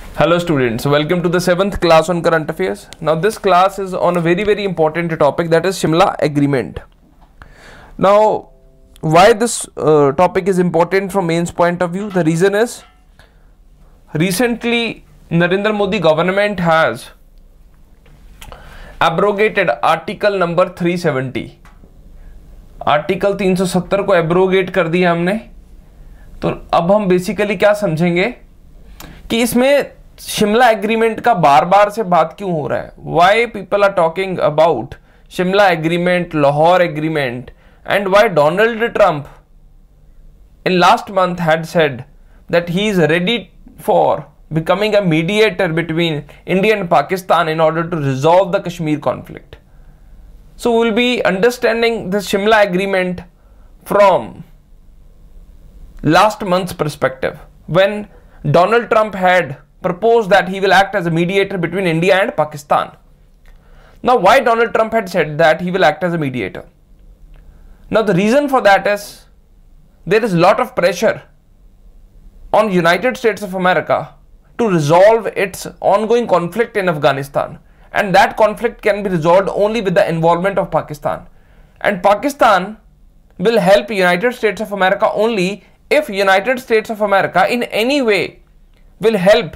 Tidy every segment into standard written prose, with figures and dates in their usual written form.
Hello students, welcome to the 7th class on current affairs. Now this class is on a very important topic, that is Simla Agreement. Now why this topic is important from mains point of view? The reason is recently Narendra Modi government has abrogated article number 370. Article 370 को abrogate कर दिया हमने. तो अब हम basically क्या समझेंगे कि इसमें शिमला एग्रीमेंट का बार बार से बात क्यों हो रहा है. Why people are talking about Shimla agreement, Lahore agreement, and why Donald Trump in last month had said that he is ready for becoming a mediator between India and Pakistan in order to resolve the Kashmir conflict. So we'll be understanding the Simla Agreement from last month's perspective, when Donald Trump had proposed that he will act as a mediator between India and Pakistan. Now why Donald Trump had said that he will act as a mediator? Now the reason for that is there is a lot of pressure on United States of America to resolve its ongoing conflict in Afghanistan, and that conflict can be resolved only with the involvement of Pakistan, and Pakistan will help United States of America only if United States of America in any way will help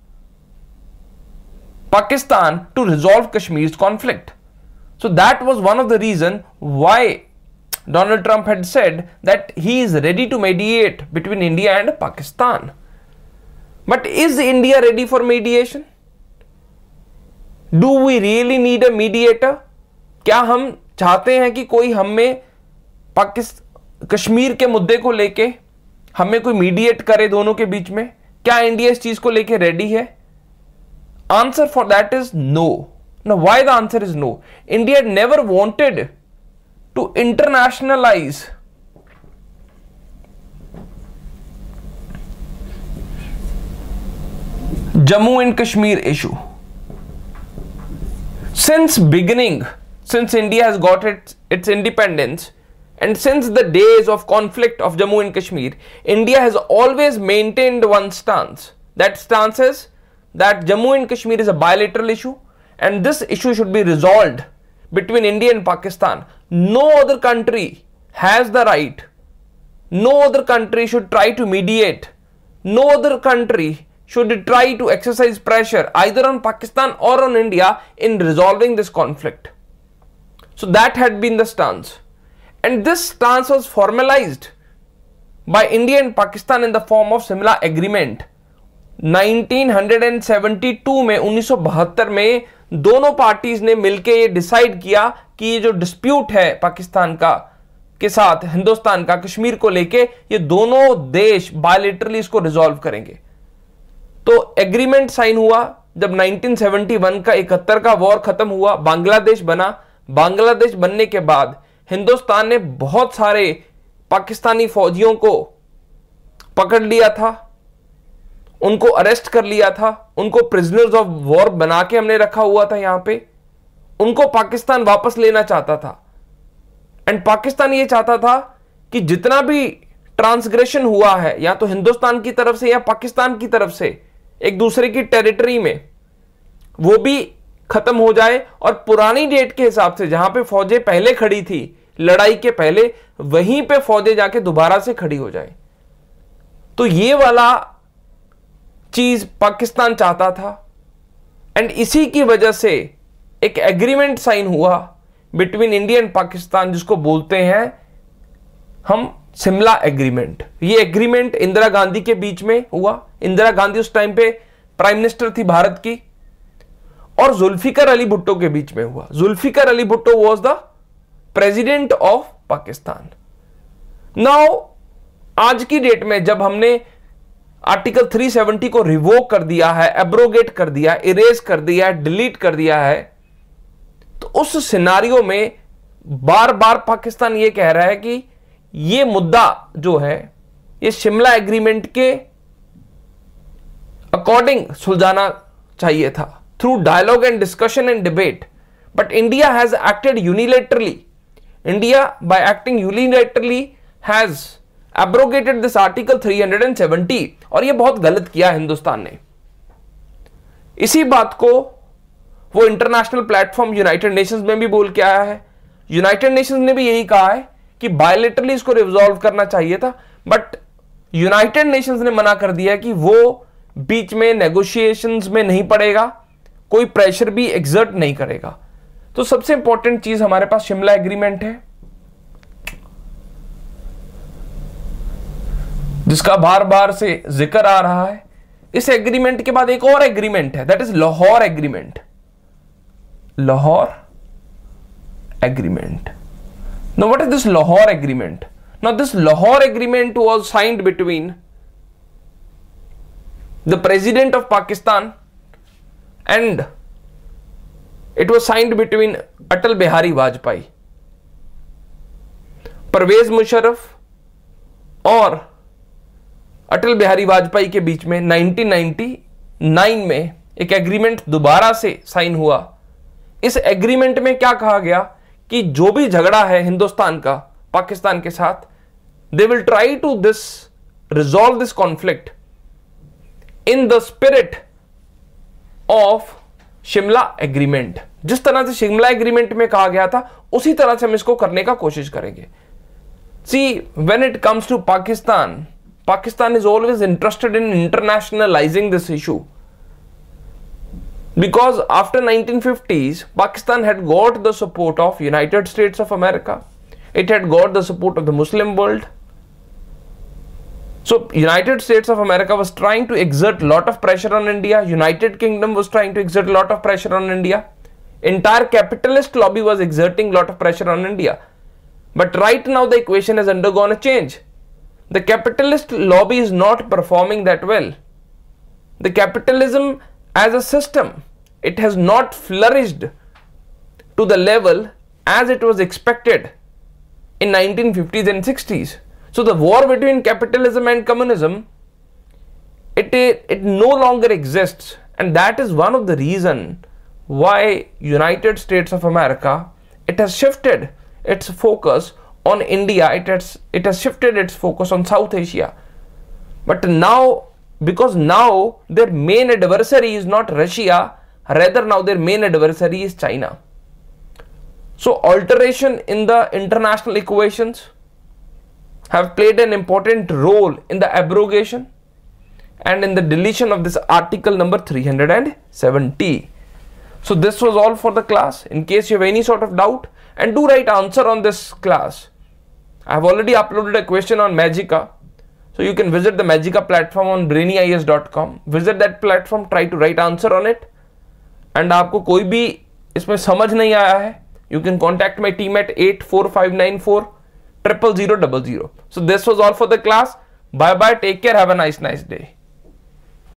Pakistan to resolve Kashmir's conflict. So that was one of the reasons why Donald Trump had said that he is ready to mediate between India and Pakistan. But is India ready for mediation? Do we really need a mediator? क्या हम चाहते हैं कि कोई हमें कश्मीर के मुद्दे को लेके हमें कोई मीडिएट करे दोनों के बीच में? क्या इंडिया इस चीज को लेके रेडी है? Answer for that is no. Now why the answer is no? India never wanted to internationalize Jammu and Kashmir issue. Since beginning, since India has got its independence, and since the days of conflict of Jammu and Kashmir, India has always maintained one stance. That stance is that Jammu and Kashmir is a bilateral issue, and this issue should be resolved between India and Pakistan. No other country has the right. No other country should try to mediate. No other country should try to exercise pressure either on Pakistan or on India in resolving this conflict. So that had been the stance, and this stance was formalized by India and Pakistan in the form of Simla Agreement. 1972 में 1972 में दोनों parties ने मिलकर ये decide किया कि ये जो डिस्प्यूट है पाकिस्तान का के साथ हिंदुस्तान का कश्मीर को लेके, ये दोनों देश बायलैटरली इसको रिजॉल्व करेंगे. तो एग्रीमेंट साइन हुआ जब 1971 का 71 का वॉर खत्म हुआ, बांग्लादेश बना. बांग्लादेश बनने के बाद हिंदुस्तान ने बहुत सारे पाकिस्तानी फौजियों को पकड़ लिया था, उनको अरेस्ट कर लिया था, उनको प्रिजनर्स ऑफ वॉर बना के हमने रखा हुआ था यहां पे. उनको पाकिस्तान वापस लेना चाहता था, एंड पाकिस्तान ये चाहता था कि जितना भी ट्रांसग्रेशन हुआ है या तो हिंदुस्तान की तरफ से या पाकिस्तान की तरफ से एक दूसरे की टेरिटरी में, वो भी खत्म हो जाए, और पुरानी डेट के हिसाब से जहां पे फौजें पहले खड़ी थी लड़ाई के पहले, वहीं पे फौजें जाके दोबारा से खड़ी हो जाए. तो ये वाला चीज पाकिस्तान चाहता था, एंड इसी की वजह से एक एग्रीमेंट साइन हुआ बिटवीन इंडिया एंड पाकिस्तान, जिसको बोलते हैं हम सिमला एग्रीमेंट. ये एग्रीमेंट इंदिरा गांधी के बीच में हुआ. इंदिरा गांधी उस टाइम पे प्राइम मिनिस्टर थी भारत की, और जुल्फिकार अली भुट्टो के बीच में हुआ. Zulfikar Ali Bhutto was the president of Pakistan. Now आज की डेट में जब हमने आर्टिकल 370 को रिवोक कर दिया है, एब्रोगेट कर दिया, इरेज कर दिया, डिलीट कर दिया है, तो उस सिनारियो में बार बार पाकिस्तान ये कह रहा है कि ये मुद्दा जो है ये शिमला एग्रीमेंट के अकॉर्डिंग सुलझाना चाहिए था, through dialogue and discussion and debate. But India has acted unilaterally. India by acting unilaterally has abrogated this article 370, और ये बहुत गलत किया हिंदुस्तान ने. इसी बात को वो इंटरनेशनल प्लेटफॉर्म यूनाइटेड नेशंस में भी बोल के आया है। यूनाइटेड नेशंस ने भी यही कहा है कि बायलैटरली इसको रिजॉल्व करना चाहिए था, बट यूनाइटेड नेशंस ने मना कर दिया कि वो बीच में नेगोशिएशंस में नहीं पड़ेगा, कोई प्रेशर भी एग्जर्ट नहीं करेगा। तो सबसे इंपॉर्टेंट चीज हमारे पास शिमला एग्रीमेंट है, जिसका बार बार से जिक्र आ रहा है। इस एग्रीमेंट के बाद एक और एग्रीमेंट है, that is Lahore agreement. Lahore agreement. Now what is this Lahore agreement? Now this Lahore agreement was signed between the president of Pakistan and it was signed between Atal Bihari Vajpayee, Pervez Musharraf और अटल बिहारी वाजपेयी के बीच में 1999 में एक एग्रीमेंट दोबारा से साइन हुआ। इस एग्रीमेंट में क्या कहा गया कि जो भी झगड़ा है हिंदुस्तान का पाकिस्तान के साथ, they will try to resolve this conflict in the spirit of Shimla agreement. जिस तरह से शिमला एग्रीमेंट में कहा गया था उसी तरह से हम इसको करने का कोशिश करेंगे। See when it comes to Pakistan is always interested in internationalising this issue, because after 1950s Pakistan had got the support of United States of America, it had got the support of the Muslim world. So United States of America was trying to exert lot of pressure on India, United Kingdom was trying to exert lot of pressure on India, entire capitalist lobby was exerting lot of pressure on India. But right now the equation has undergone a change. The capitalist lobby is not performing that well. The capitalism as a system, it has not flourished to the level as it was expected in 1950s and 60s. So the war between capitalism and communism, it no longer exists, and that is one of the reason why United States of America, it has shifted its focus on India, it has shifted its focus on South Asia. But now, because now their main adversary is not Russia, rather now their main adversary is China. So alteration in the international equations have played an important role in the abrogation and in the deletion of this article number 370. So this was all for the class. In case you have any sort of doubt, and do write answer on this class. I have already uploaded a question on Magica. So you can visit the Magica platform on brainyis.com. Visit that platform, try to write answer on it. And आपको कोई भी इसमें समझ नहीं आया है, you can contact my team at 84594 00000. So this was all for the class. Bye bye. Take care. Have a nice day.